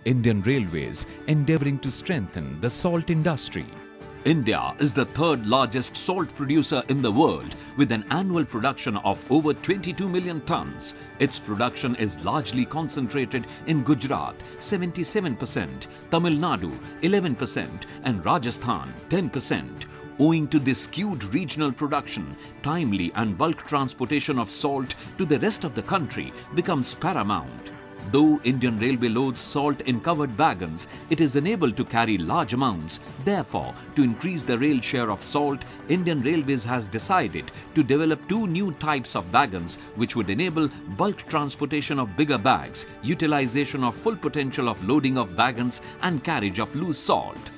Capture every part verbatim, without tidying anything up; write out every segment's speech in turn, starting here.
Indian Railways endeavoring to strengthen the salt industry. India is the third largest salt producer in the world with an annual production of over twenty-two million tons. Its production is largely concentrated in Gujarat seventy-seven percent, Tamil Nadu eleven percent and Rajasthan ten percent. Owing to this skewed regional production, timely and bulk transportation of salt to the rest of the country becomes paramount. Though Indian Railway loads salt in covered wagons, it is unable to carry large amounts. Therefore, to increase the rail share of salt, Indian Railways has decided to develop two new types of wagons which would enable bulk transportation of bigger bags, utilization of full potential of loading of wagons and carriage of loose salt.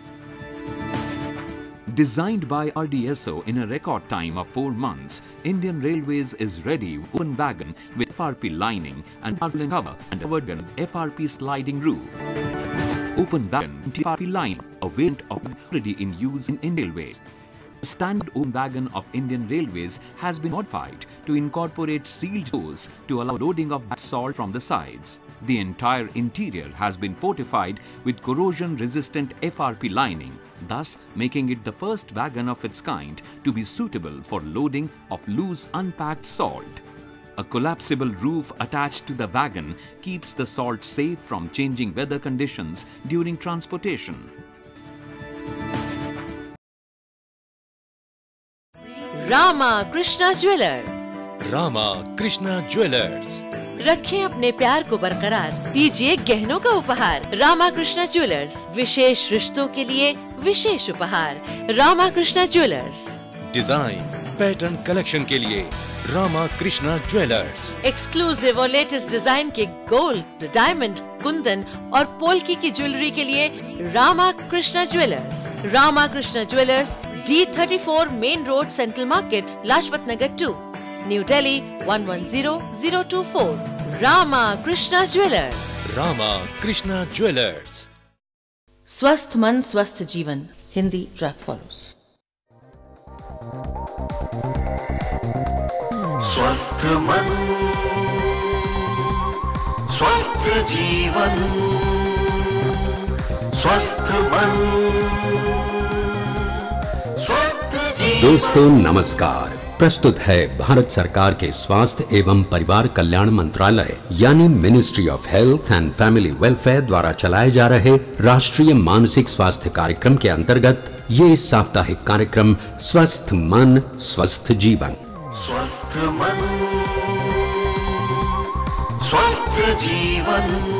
Designed by R D S O in a record time of four months, Indian Railways is ready with open wagon with F R P lining and tarpaulin cover and a wagon with F R P sliding roof. Open wagon and F R P line, a variant of already in use in Indian Railways. The standard open wagon of Indian Railways has been modified to incorporate sealed doors to allow loading of salt from the sides. The entire interior has been fortified with corrosion-resistant F R P lining, thus making it the first wagon of its kind to be suitable for loading of loose unpacked salt. A collapsible roof attached to the wagon keeps the salt safe from changing weather conditions during transportation. Rama Krishna Jeweler. Rama Krishna Jewelers. रखें अपने प्यार को बरकरार, दीजिए गहनों का उपहार। Rama Krishna jewellers, विशेष रिश्तों के लिए विशेष उपहार। Rama Krishna jewellers. Design pattern collection के लिए रामा कृष्णा ज्वेलर्स। एक्सक्लूसिव और लेटेस्ट डिजाइन के गोल्ड, डायमंड, कुंदन और पोल्की की ज्वेलरी के लिए Rama Krishna jewellers. Rama Krishna jewellers, D thirty four main road, central market, Lajpat Nagar two, new Delhi one one zero zero two four. Rama Krishna jeweller. Rama Krishna jewellers. स्वस्थ मन स्वस्थ जीवन, हिंदी ट्रैक फॉलोस। स्वस्थ मन स्वस्थ जीवन, स्वस्थ मन स्वस्थ जीवन। दोस्तों नमस्कार। प्रस्तुत है भारत सरकार के स्वास्थ्य एवं परिवार कल्याण मंत्रालय यानी ministry of health and family welfare द्वारा चलाए जा रहे राष्ट्रीय मानसिक स्वास्थ्य कार्यक्रम के अंतर्गत ये साप्ताहिक कार्यक्रम स्वस्थ मन स्वस्थ जीवन। स्वस्थ मन स्वस्थ जीवन।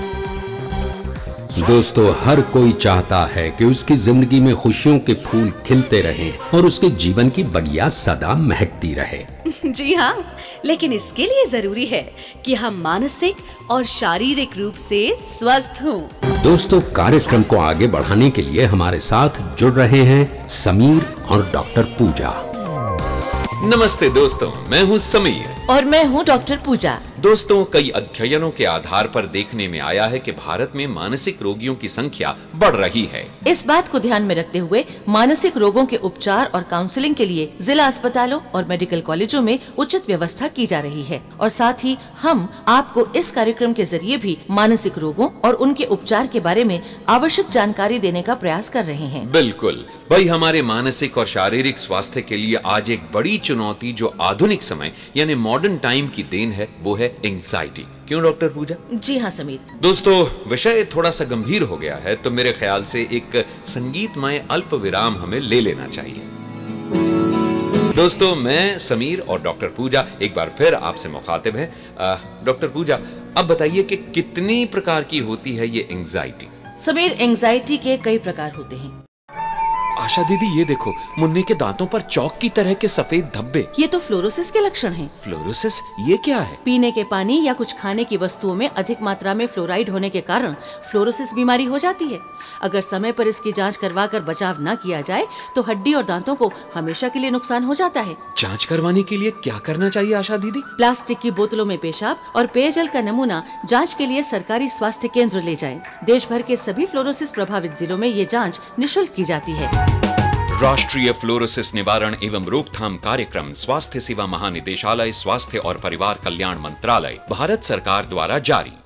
दोस्तों हर कोई चाहता है कि उसकी जिंदगी में खुशियों के फूल खिलते रहें और उसके जीवन की बगिया सदा महकती रहे। जी हाँ, लेकिन इसके लिए जरूरी है कि हम मानसिक और शारीरिक रूप से स्वस्थ हों। दोस्तों कार्यक्रम को आगे बढ़ाने के लिए हमारे साथ जुड़ रहे हैं समीर और डॉक्टर पूजा। नमस्ते दोस्तों, मैं हूँ समीर और मैं हूँ डॉक्टर पूजा। दोस्तों कई अध्ययनों के आधार पर देखने में आया है कि भारत में मानसिक रोगियों की संख्या बढ़ रही है। इस बात को ध्यान में रखते हुए मानसिक रोगों के उपचार और काउंसलिंग के लिए जिला अस्पतालों और मेडिकल कॉलेजों में उचित व्यवस्था की जा रही है और साथ ही हम आपको इस कार्यक्रम के जरिए भी मानसिक रोगों और उनके उपचार के बारे में आवश्यक जानकारी देने का प्रयास कर रहे हैं। बिल्कुल भाई, हमारे मानसिक और शारीरिक स्वास्थ्य के लिए आज एक बड़ी चुनौती जो आधुनिक समय यानी मॉडर्न टाइम की देन है वो है एंग्जाइटी। क्यों डॉक्टर पूजा? जी हाँ समीर। दोस्तों विषय थोड़ा सा गंभीर हो गया है तो मेरे ख्याल से एक संगीतमय अल्प विराम हमें ले लेना चाहिए। दोस्तों मैं समीर और डॉक्टर पूजा एक बार फिर आपसे मुखातिब हैं। डॉक्टर पूजा अब बताइए कि कितनी प्रकार की होती है ये एंग्जाइटी? समीर एंग्जाइटी के कई प्रकार होते हैं। आशा दीदी ये देखो, मुन्ने के दांतों पर चौक की तरह के सफेद धब्बे। ये तो फ्लोरोसिस के लक्षण हैं। फ्लोरोसिस ये क्या है? पीने के पानी या कुछ खाने की वस्तुओं में अधिक मात्रा में फ्लोराइड होने के कारण फ्लोरोसिस बीमारी हो जाती है। अगर समय पर इसकी जांच करवा कर बचाव न किया जाए तो हड्डी और दांतों को हमेशा के लिए नुकसान हो जाता है। जांच करवाने के लिए क्या करना चाहिए आशा दीदी? प्लास्टिक की बोतलों में पेशाब और पेयजल का नमूना जांच के लिए सरकारी स्वास्थ्य केंद्र ले जाएं। देश भर के सभी फ्लोरोसिस प्रभावित जिलों में ये जांच निःशुल्क की जाती है। राष्ट्रीय फ्लोरोसिस निवारण एवं रोकथाम कार्यक्रम स्वास्थ्य सेवा महानिदेशालय, स्वास्थ्य और परिवार कल्याण मंत्रालय, भारत सरकार द्वारा जारी।